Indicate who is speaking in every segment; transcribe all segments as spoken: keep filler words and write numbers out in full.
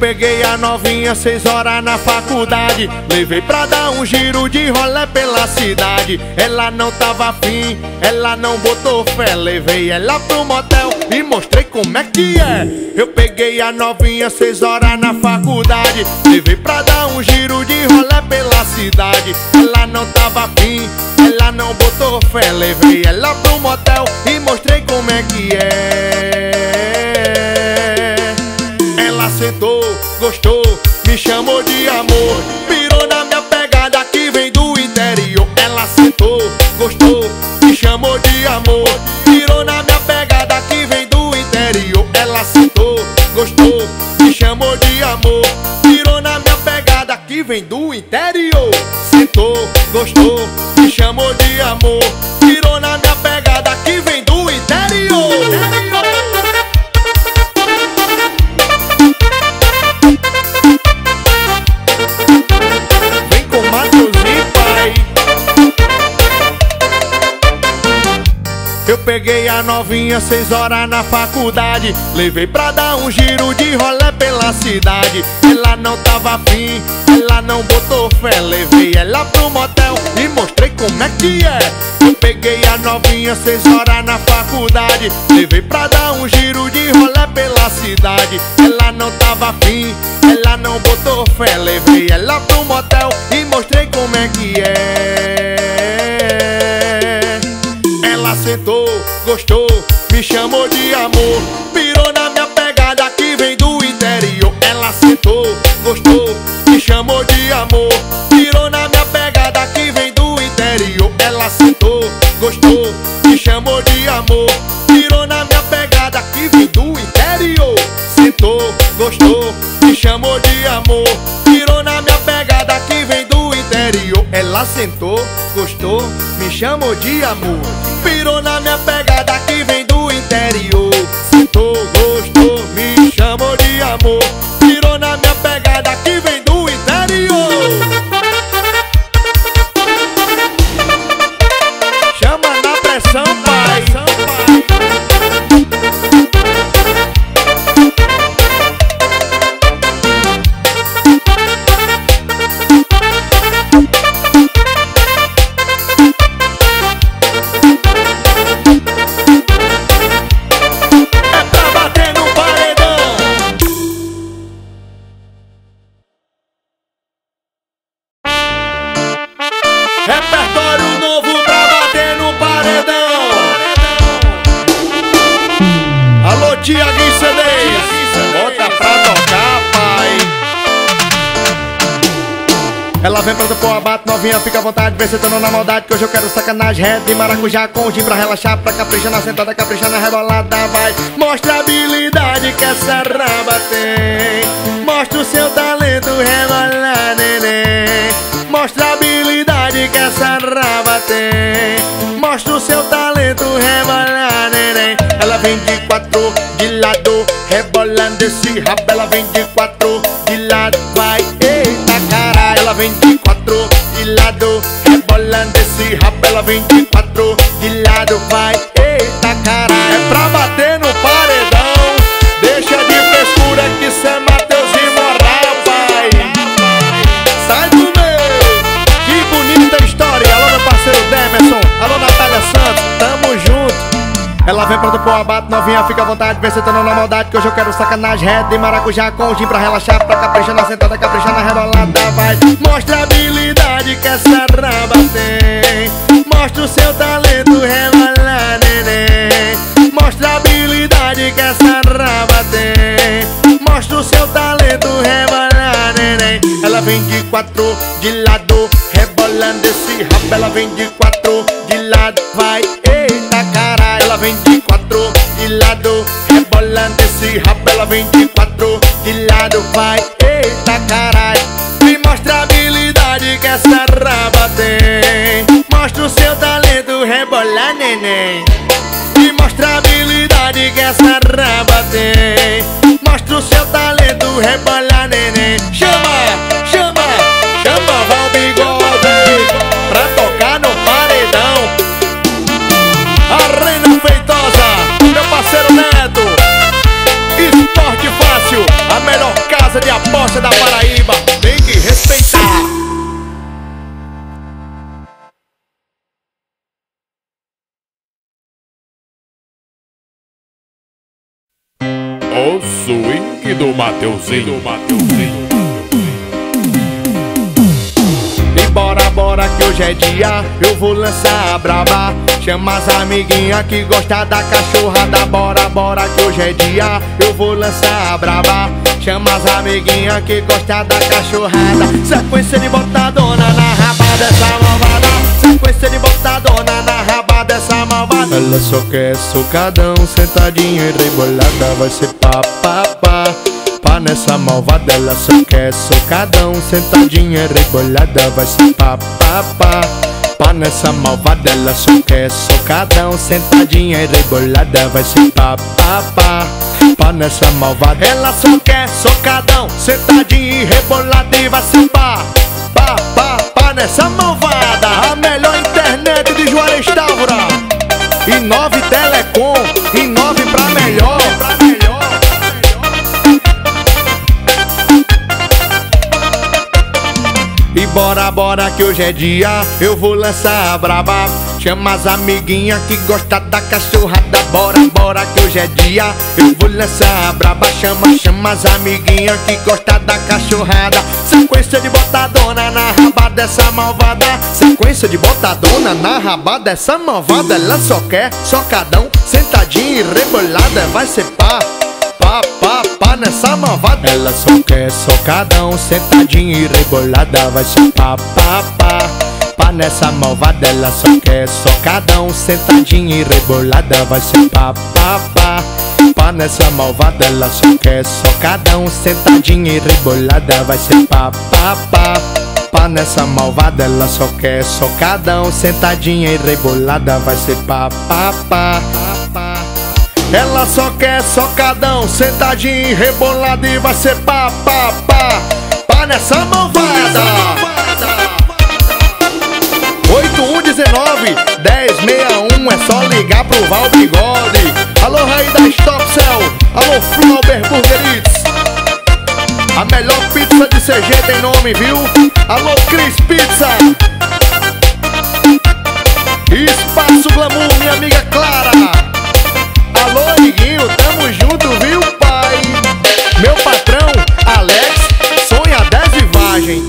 Speaker 1: peguei a novinha seis horas na faculdade, levei pra dar um giro de rolê pela cidade. Ela não tava afim, ela não botou fé, levei ela pro motel e mostrei como é que é. Eu peguei a novinha seis horas na faculdade, levei pra dar um giro de rolê pela cidade. Ela não tava afim, ela não botou fé, levei ela pro motel e mostrei como é que é. Ela sentou, gostou, me chamou de amor, pirou na minha pegada que vem do interior. Ela sentou, gostou, me chamou de amor, pirou na minha pegada que vem do interior. Ela sentou, gostou, me chamou de amor, pirou na minha pegada que vem do interior. Sentou, gostou, me chamou de amor, pirou na minha pegada que vem do interior. Vem com Matheusinho, pai. Eu peguei a novinha seis horas na faculdade, levei pra dar um giro de rolê pela cidade. Ela não tava afim, ela não botou fé, levei ela pro motel e mostrei como é que é. Eu peguei a novinha seis horas na faculdade, levei pra dar um giro de rolê pela cidade. Ela não tava afim, ela não botou fé, levei ela pro motel e mostrei como é que é. Ela sentou, gostou, me chamou de amor, pirou na minha pegada que vem do interior. Ela sentou, gostou, me chamou de amor, pirou na minha pegada que vem do interior. Ela sentou, gostou, me chamou de amor, pirou na minha pegada que vem do interior. Sentou, gostou, me chamou de amor, pirou na minha pegada que vem do interior. Ela sentou, gostou, me chamou de amor, pirou na minha pegada que vem do interior. Sentou, gostou, me chamou de amor, pirou na minha pegada que vem do interior. Chama na pressão, pai. Repertório novo pra bater no paredão. Alô, Tiaguinho C Ds, bota pra tocar, pai. Ela vem pra pôr abate, novinha, fica à vontade, vem sentando na maldade, que hoje eu quero sacanagem. Red de maracujá com gin pra relaxar, pra caprichar na sentada, caprichar na rebolada. Vai, mostra a habilidade que essa raba tem, mostra o seu talento, rebolar, neném. Mostra a habilidade que essa raba tem, mostra o seu talento, rebolar, neném. Ela vem de quatro, de lado, rebolando esse rabo. Ela vem de quatro, de lado, vai, eita caralho. Ela vem de quatro, de lado, rebolando esse rabo. Ela vem de quatro, de lado, vai, eita caralho. É pra bater no paredão, deixa de frescura que cê é Matheusinho moral, pai. Sai do Demerson, alô Natália Santos, tamo junto. Ela vem pra pôr abate, novinha, fica à vontade, vem sentando na maldade, que hoje eu quero sacanagem. Red de maracujá com gin pra relaxar, pra caprichar na sentada, caprichar na rebolada. Vai, mostra a habilidade que essa raba tem, mostra o seu talento, rebolar, neném. Mostra a habilidade que essa raba tem, mostra o seu talento, rebolar, neném. Ela vem de quatro, de lado, rebolando esse rabo. Ela vem de quatro, de lado, vai, eita caralho. Ela vem de quatro, de lado, rebolando esse rabo. Ela vem de quatro, de lado, vai, eita caralho. Me mostra a habilidade que essa raba tem, mostra o seu talento, rebolar, neném. Me mostra a habilidade que essa raba tem, mostra o seu talento, rebolar, neném. Chama, chama, chama, Val Bigode pra tocar no paredão. A Reina Feitosa, meu parceiro Neto, Esporte Fácil, a melhor casa casa de aposta da Paraíba, tem que respeitar.
Speaker 2: O swing do Mateuzinho, Mateuzinho.
Speaker 1: E bora, bora que hoje é dia, eu vou lançar a braba. Chama as amiguinhas que gostam da cachorrada. Bora, bora que hoje é dia, eu vou lançar a braba. Chama as amiguinhas que gostam da cachorrada. Sequência de botadona na raba dessa malvada. Sequência de botadona na raba dessa malvada. Ela só quer socadão, sentadinha e rebolada. Vai ser pá, pá, pá. Pá nessa malvada, ela só quer socadão, sentadinha e rebolada. Vai ser pá, pá, pá. Pá nessa malvada, ela só quer socadão, sentadinha e rebolada. Vai ser pá, pá, pá. Pá nessa malvada, ela só quer socadão, sentadinha e rebolada. E vai ser pá, pá, pá, pá nessa malvada. A melhor internet de Juarez Távora, e nove Telecom, e nove pra melhor. E bora, bora que hoje é dia, eu vou lançar a braba. Chama as amiguinhas que gostam da cachorrada. Bora, bora que hoje é dia, eu vou lançar a braba. Chama, chama as amiguinhas que gostam da cachorrada. Sequência de botadona na raba dessa malvada. Sequência de botadona na raba dessa malvada. Ela só quer socadão, sentadinha e rebolada. Vai ser pá, pá, pá, pá nessa malvada. Ela só quer socadão, sentadinha e rebolada. Vai ser pá, pá, pá, pá nessa malvada. Ela só quer socadão, sentadinha e rebolada. Vai ser pá, pá, pá, pá nessa malvada. Ela só quer socadão, sentadinha e rebolada. Vai ser pá, pá, pá, pá nessa malvada. Ela só quer socadão, sentadinha e rebolada. Vai ser pá, pá, pá. Ela só quer socadão, sentadinha e rebolada. E vai ser pá, pá, pá, pá nessa malvada. Oito um dezenove, dez sessenta e um, é só ligar pro Val Bigode. Alô, Raí da Stop Cell, alô, Flauber Burger Eats. A melhor pizza de C G tem nome, viu? Alô, Cris Pizza. Espaço Glamour, minha amiga Clara. Alô, amiguinho, tamo junto, viu, pai? Meu patrão, Alex, sonha adesivagem.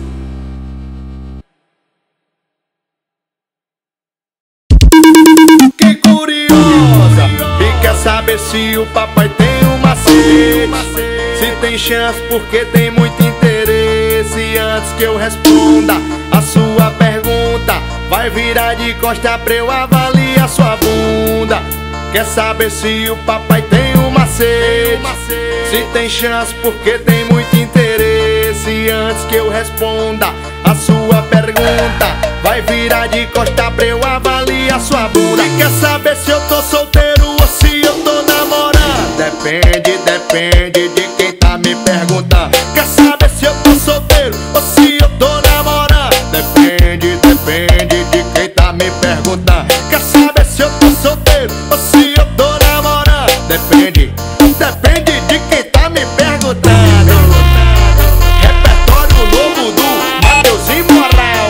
Speaker 1: Que curiosa, e quer saber se o papai tem uma sede. Se tem chance porque tem muito interesse. Antes que eu responda a sua pergunta, vai virar de costa pra eu avaliar sua bunda. Quer saber se o papai tem uma sede? Se tem chance porque tem muito interesse. Antes que eu responda a sua pergunta, vai virar de costa pra eu avaliar sua bunda. Quer saber se eu tô solteiro ou se eu tô namorando? Depende, depende de quem tá me perguntando. Quer saber se eu tô solteiro ou se eu tô namorando? Depende, depende de quem tá me perguntando. Quer saber se eu tô solteiro ou se eu tô namorando? Depende, depende de quem tá me perguntando. Repertório novo do Mateuzinho Moral,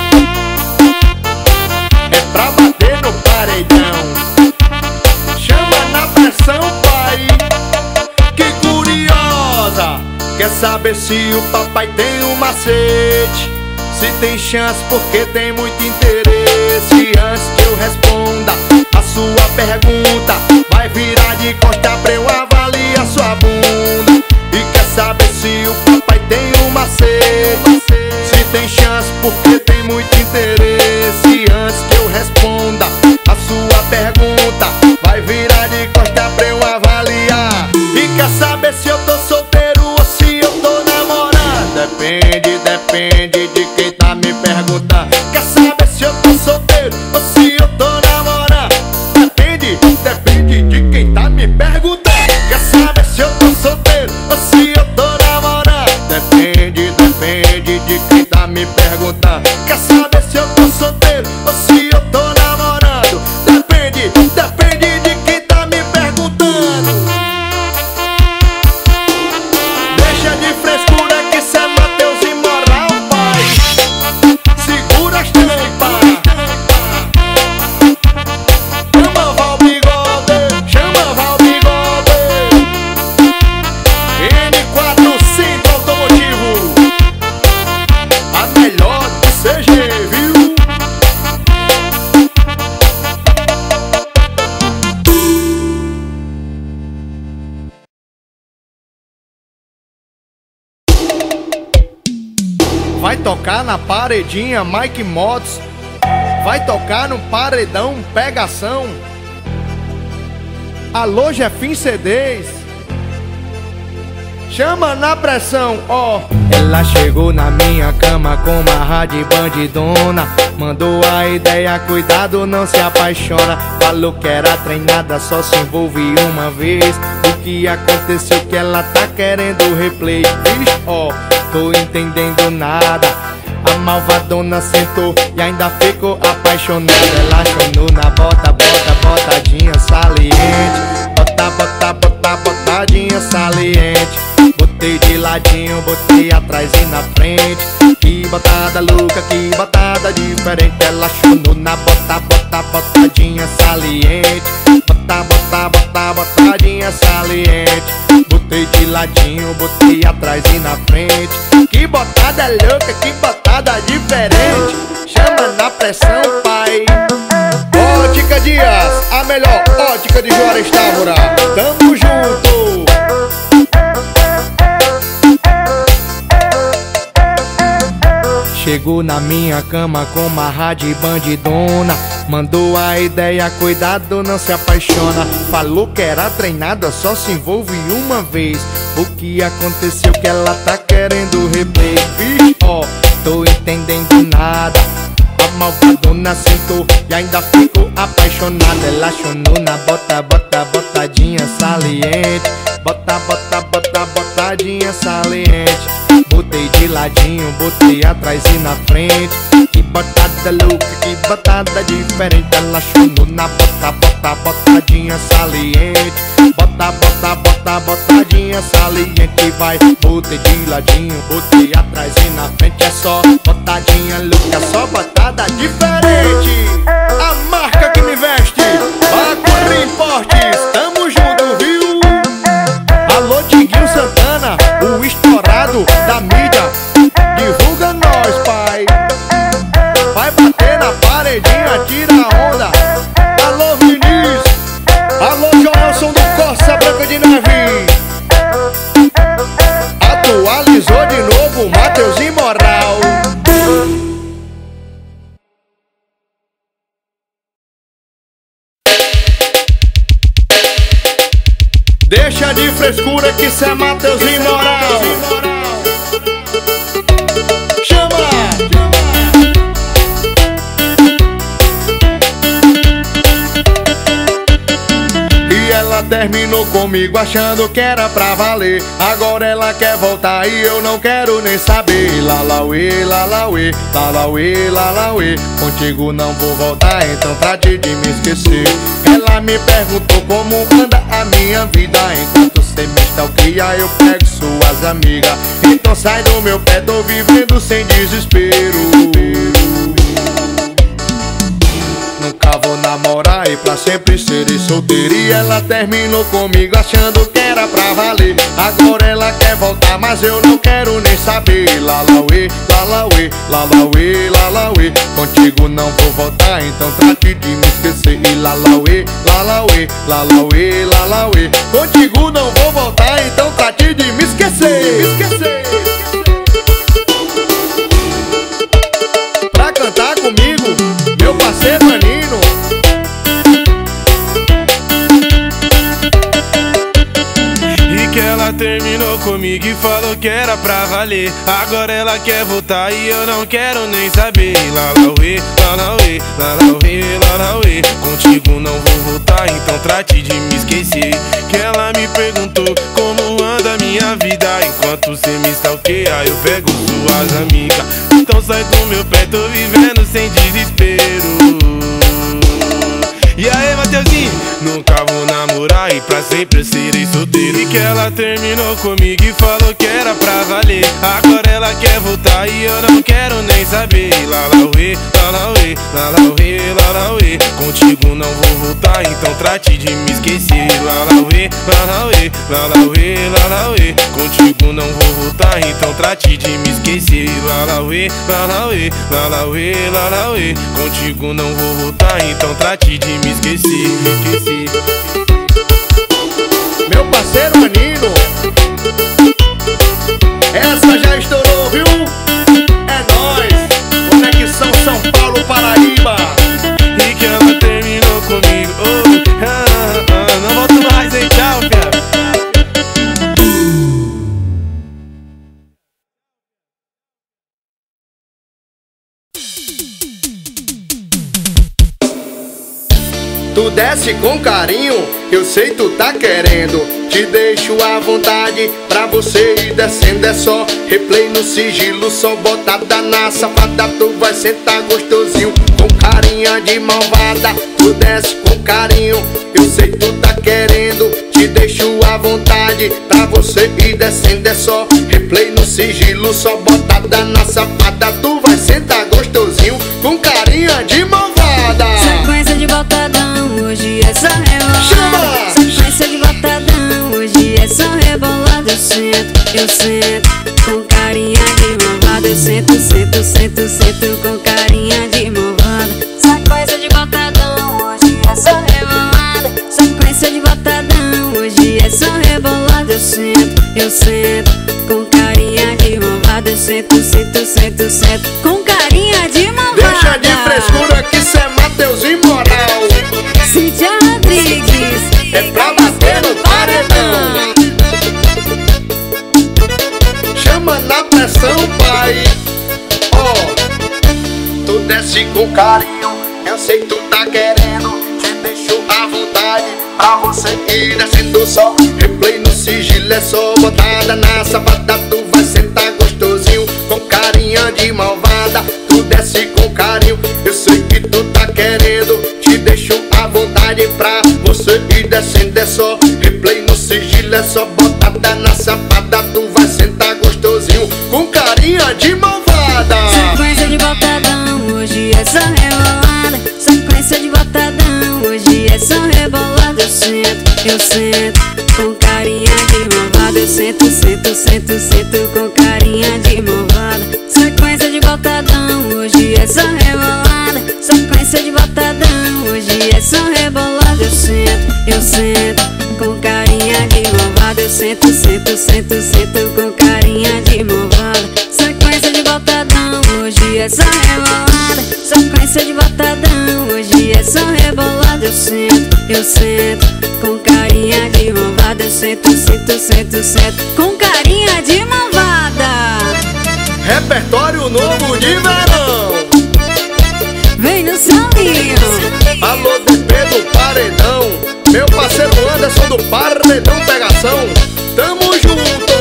Speaker 1: é pra bater no paredão. Chama na pressão, pai. Que curiosa, quer saber se o papai tem uma sede? Se tem chance porque tem muito interesse. Antes que eu responda a sua pergunta, vai virar de costa pra eu avaliar sua bunda. E quer saber se o papai tem uma sede? Se tem chance porque tem muito interesse. Antes que eu responda a sua pergunta, vai virar de costa pra eu avaliar. E quer saber se eu tô solteiro ou se eu tô namorando? Depende, depende de quem tá me perguntando. Quer saber se eu tô solteiro ou se eu tô namorando? Depende, depende de quem tá me perguntando. Quer saber se eu tô solteiro ou se eu tô namorando? Depende, depende de quem tá me perguntando. Quer saber se eu tô solteiro ou se eu tô namorando? Depende, depende de quem tá me perguntando. tocar na paredinha, Mike Mods. Vai tocar no paredão, pegação. Alô, Jefinho C Ds. Chama na pressão, ó. Oh. Ela chegou na minha cama com uma rádio bandidona. Mandou a ideia, cuidado, não se apaixona. Falou que era treinada, só se envolve uma vez. O que aconteceu que ela tá querendo replay? Vixe, ó, oh, tô entendendo nada. A malvadona sentou e ainda ficou apaixonada. Ela chonou na bota, bota, botadinha saliente. Bota, bota, bota, botadinha saliente. Botei de ladinho, botei atrás e na frente. Que botada louca, que botada diferente. Ela chonou na bota, bota, botadinha saliente. Bota, bota, bota, botadinha saliente. Botei de ladinho, botei atrás e na frente. Que botada louca, que botada diferente. Chama na pressão, pai. Ótica Dias, a melhor ótica de Juarez Távora. Tamo junto. Chegou na minha cama com uma rádio bandidona. Mandou a ideia, cuidado, não se apaixona. Falou que era treinada, só se envolve uma vez. O que aconteceu que ela tá querendo replay? Vixe, ó, oh, tô entendendo nada. A malvadona sentou e ainda ficou apaixonada. Ela chonou na bota, bota, botadinha saliente. Bota, bota, bota, botadinha saliente. Botei de ladinho, botei atrás e na frente. Que botada louca, que botada diferente. Ela chonou na bota, bota, botadinha saliente. Bota, bota, bota, botadinha saliente. Vai, botei de ladinho, botei atrás e na frente. É só botadinha louca, só botada diferente. A marca que me veste, Bacuri Importes, tamo junto, viu? Alô, Diguinho Santana, o estourado da mídia. Divulga nós, pai. Vai bater na paredinha, tira a onda. Alô, Vinícius. Alô, Joelson do Costa Branca de Neve. Atualizou de novo, Matheus Imoral. Deixa de frescura que cê é Matheus Imoral. Chama! E ela terminou comigo achando que era pra valer. Agora ela quer voltar e eu não quero nem saber. Lalauê, lalauê, lalauê, lalauê. Contigo não vou voltar, então trate de me esquecer. Ela me perguntou como anda a minha vida. Enquanto cê me stalkeia, eu pego suas amigas. Então sai do meu pé, tô vivendo sem desespero. Nunca vou namorar e pra sempre serei solteiro. E ela terminou comigo achando que era pra valer. Agora ela quer voltar, mas eu não quero nem saber. Lalauê, lalauê, lalauê, lalauê. Contigo não vou voltar, então trate de me esquecer. E lalauê, lalauê, lalauê, lalauê. Contigo não vou voltar, então trate de me esquecer. Me esquecer. Pra cantar comigo, meu parceiro Aninho.
Speaker 3: Que ela terminou comigo e falou que era pra valer. Agora ela quer voltar e eu não quero nem saber. Lalauê, lalauê, lalauê, lalauê. Contigo não vou voltar, então trate de me esquecer. Que ela me perguntou como anda minha vida. Enquanto cê me stalkeia, eu pego suas amigas. Então sai do meu pé, tô vivendo sem desespero. E aí, Mateuzinho? Nunca vou namorar e pra sempre serei solteiro. E que ela terminou comigo e falou que era pra valer. Agora ela quer voltar e eu não quero nem saber. Lalauê, lalauê, lalauê, lalauê. Contigo não vou voltar, então trate de me esquecer. Lalauê, lalauê, lalauê, lalauê. Contigo não vou voltar, então trate de me esquecer. Lalauê, lalauê, lalauê, lalauê. Contigo não vou voltar, então trate de me esquecer, esquecer.
Speaker 1: Meu parceiro Aninho, essa já estourou, viu? É nóis. desce com carinho, eu sei tu tá querendo. Te deixo à vontade pra você ir descendo. É só replay no sigilo, só botada na safada. Tu vai sentar gostosinho, com carinha de malvada. Tu desce com carinho, eu sei tu tá querendo. Te deixo à vontade pra você ir descendo. É só replay no sigilo, só botada na safada. Tu vai sentar gostosinho, com carinha de malvada.
Speaker 4: Sequência de botadão, hoje é só rebolada.
Speaker 1: Chama!
Speaker 4: Sequência de botadão, hoje é só rebolada. Eu sento, eu sento, com carinha de malvada. Eu sento, sento, sento, sento, com carinha de malvada. Sequência de botadão, hoje é só rebolada. Sequência de botadão, hoje é só rebolada. Eu sento, eu sento, com carinha de malvada. Eu sento, sento, sento, sento, com carinha de malvada.
Speaker 1: Deixa de frescura que cê é Matheus Imoral.
Speaker 4: Cíntia Rodrigues,
Speaker 1: É pra bater no paredão. Chama na pressão, pai. Ó, oh, tu desce com carinho, eu sei que tu tá querendo. Te deixo à vontade pra você ir descendo. Só replay no sigilo, é só botada na safada. Tu vai sentar gostosinho, com carinha de malvada. Tu desce com carinho, eu sei que tu tá querendo. Te deixo à vontade pra você ir descendo. É só replay no sigilo, é só botada na safada. Tu vai sentar gostosinho, com carinha de malvada.
Speaker 4: sequência de botadão, hoje é só rebolada. Sequência de botadão, hoje é só rebolada. Eu sento, eu sento, com carinha de malvada. Eu sento, sento, sento, sento, com carinha de malvada. Sequência de botadão, hoje é só rebolada. Sequência de botadão, hoje é só rebolada. Eu sento, eu sento, com carinha de malvada. Eu sento, sento, sento, sento, com carinha de malvada. Sequência de botadão, hoje é só rebolada. Sequência de botadão, hoje é só rebolada. Eu sento, eu sento, com carinha de malvada. Eu sento, sento, sento, sento, com carinha de malvada.
Speaker 1: Repertório novo de verão.
Speaker 4: Vem no solinho.
Speaker 1: Alô, D P do Paredão. Meu parceiro Anderson do Paredão Pegação. Tamo junto.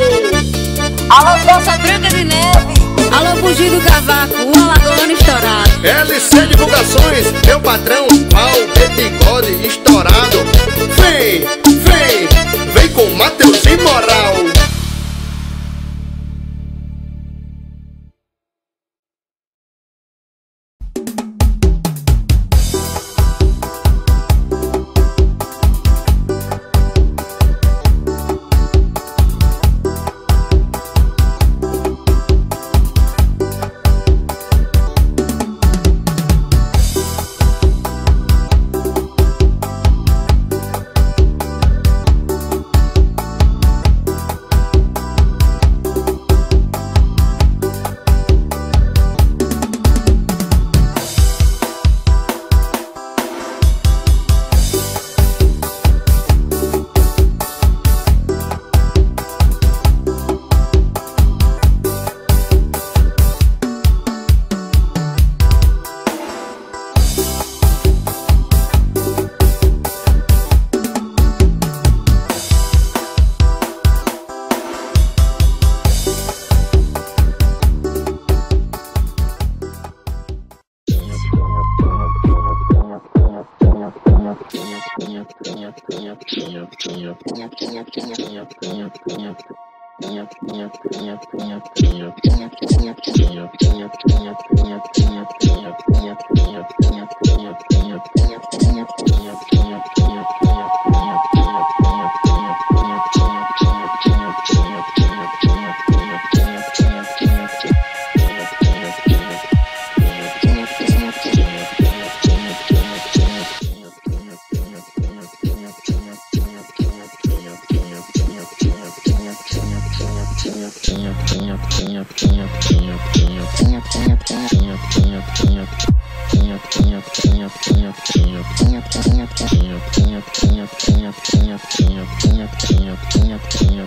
Speaker 4: Alô, Força Branca de Neve. Alô, Fugir do Cavaco, o Alagoano estourado.
Speaker 1: L C Divulgações, meu patrão, Val de Bigode estourado. Vem, vem, vem com Matheus Imoral.
Speaker 5: Pinha, pinha, pinha, pinha, pinha, pinha, pinha, pinha, pinha, pinha, pinha,